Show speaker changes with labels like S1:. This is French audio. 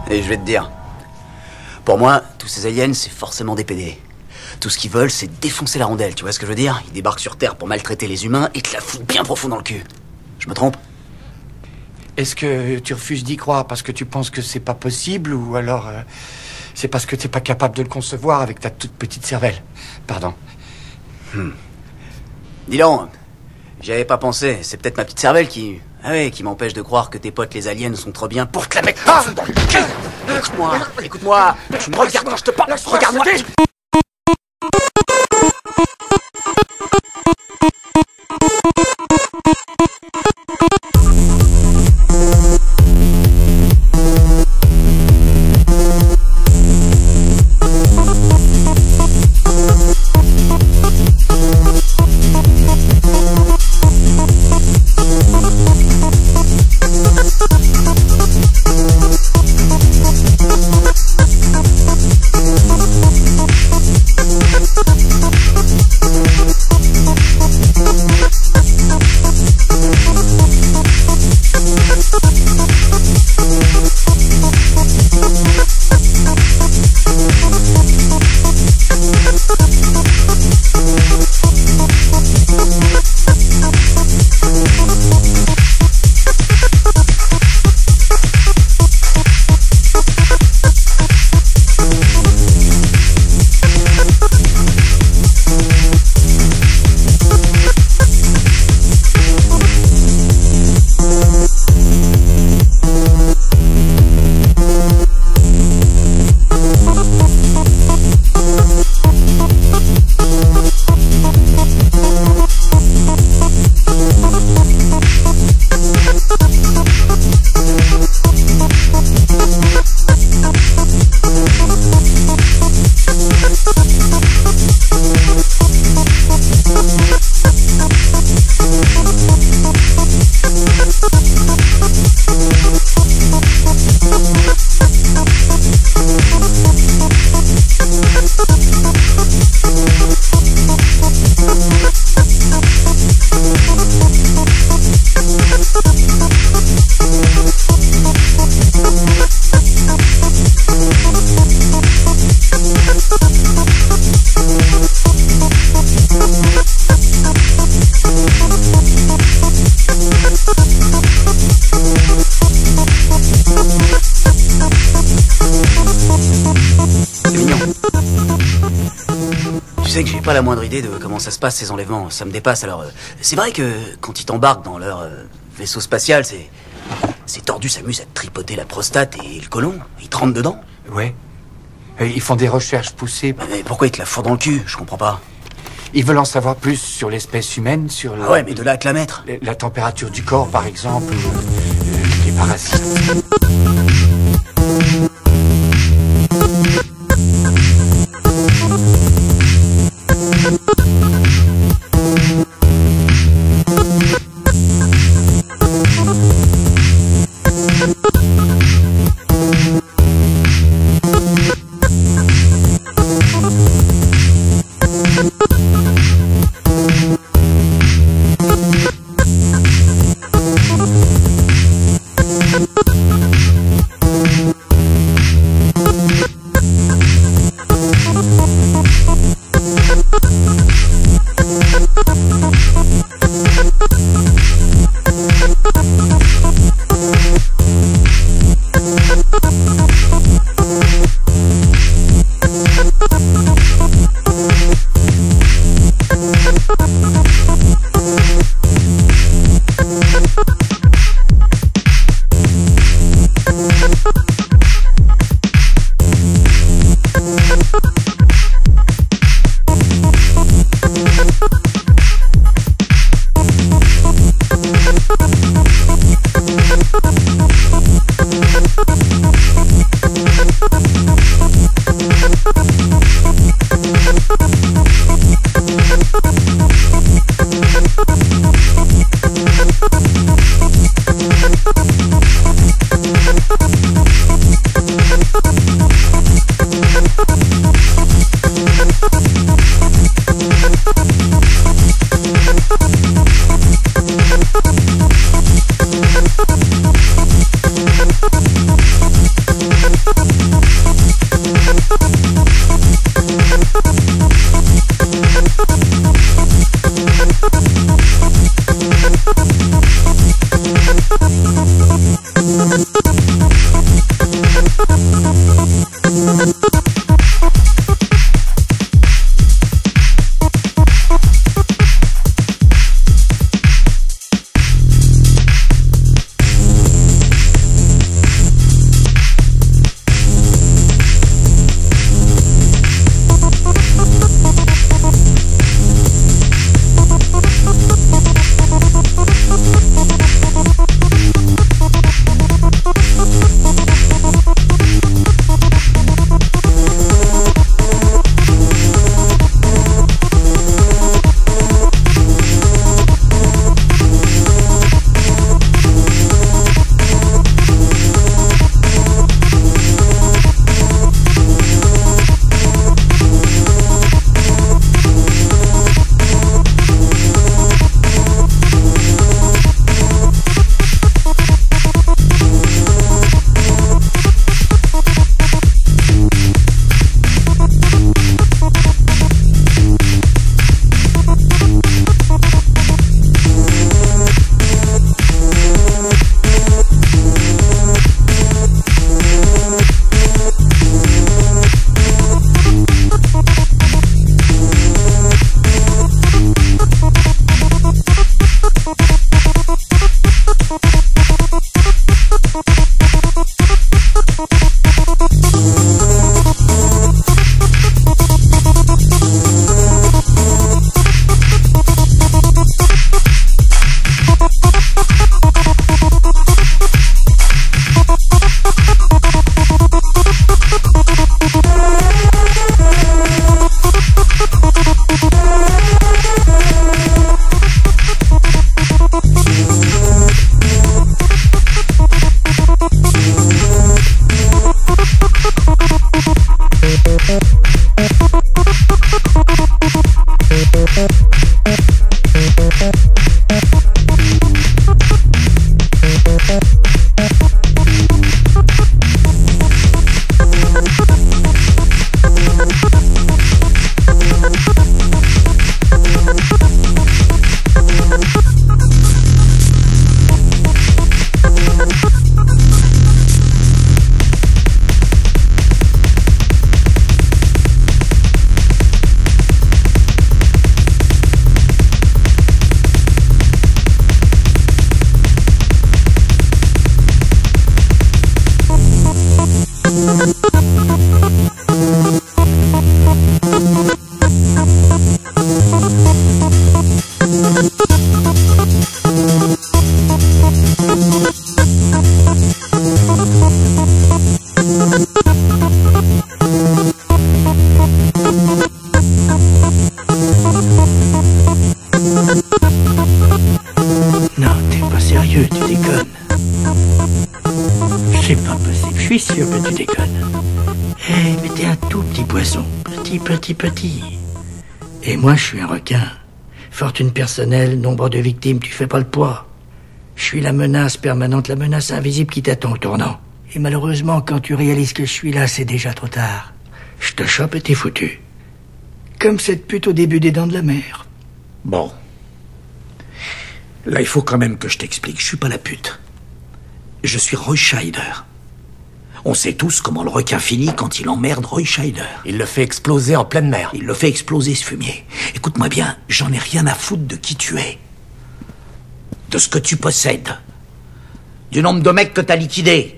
S1: Et je vais te dire, pour moi, tous ces aliens, c'est forcément des PD. Tout ce qu'ils veulent, c'est défoncer la rondelle, tu vois ce que je veux dire? Ils débarquent sur Terre pour maltraiter les humains et te la foutent bien profond dans le cul. Je me trompe?
S2: Est-ce que tu refuses d'y croire parce que tu penses que c'est pas possible, ou alors c'est parce que t'es pas capable de le concevoir avec ta toute petite cervelle? Pardon.
S1: Dis donc, j'y avais pas pensé, c'est peut-être ma petite cervelle qui... Ah ouais, qui m'empêche de croire que tes potes les aliens sont trop bien pour te la mettre dans le cul. Écoute-moi, tu me regardes quand je te parle, regarde-moi. Tu sais que j'ai pas la moindre idée de comment ça se passe ces enlèvements, ça me dépasse. Alors, c'est vrai que quand ils t'embarquent dans leur vaisseau spatial, ces tordus s'amusent à te tripoter la prostate et le côlon. Ils te rentrent dedans.
S2: Ouais. Ils font des recherches poussées.
S1: Mais pourquoi ils te la fourrent dans le cul? Je comprends pas.
S2: Ils veulent en savoir plus sur l'espèce humaine, sur
S1: Ah ouais, mais de là à te la mettre.
S2: La température du corps, par exemple, les parasites.
S3: pas possible. Je suis sûr que tu déconnes. Eh, mais t'es un tout petit poisson. Petit. Et moi, je suis un requin. Fortune personnelle, nombre de victimes, tu fais pas le poids. Je suis la menace permanente, la menace invisible qui t'attend au tournant. Et malheureusement, quand tu réalises que je suis là, c'est déjà trop tard. Je te chope et t'es foutu. Comme cette pute au début des Dents de la Mer.
S4: Bon. Là, il faut quand même que je t'explique. Je suis pas la pute. Je suis Roy Scheider. On sait tous comment le requin finit quand il emmerde Roy Scheider.
S2: Il le fait exploser en pleine mer.
S4: Il le fait exploser, ce fumier. Écoute-moi bien, j'en ai rien à foutre de qui tu es. De ce que tu possèdes. Du nombre de mecs que t'as liquidés.